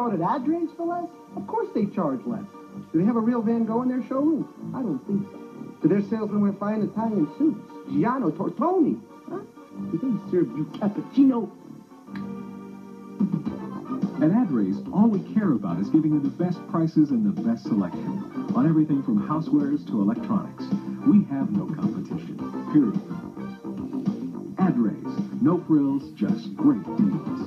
saw it at Adrain's for less? Of course they charge less. Do they have a real Van Gogh in their showroom? I don't think so. Do their salesmen wear fine Italian suits? Giano Tortoni? Huh? Do they serve you cappuccino? At Adrain's, all we care about is giving you the best prices and the best selection on everything from housewares to electronics. We have no competition, period. Adrain's, no frills, just great deals.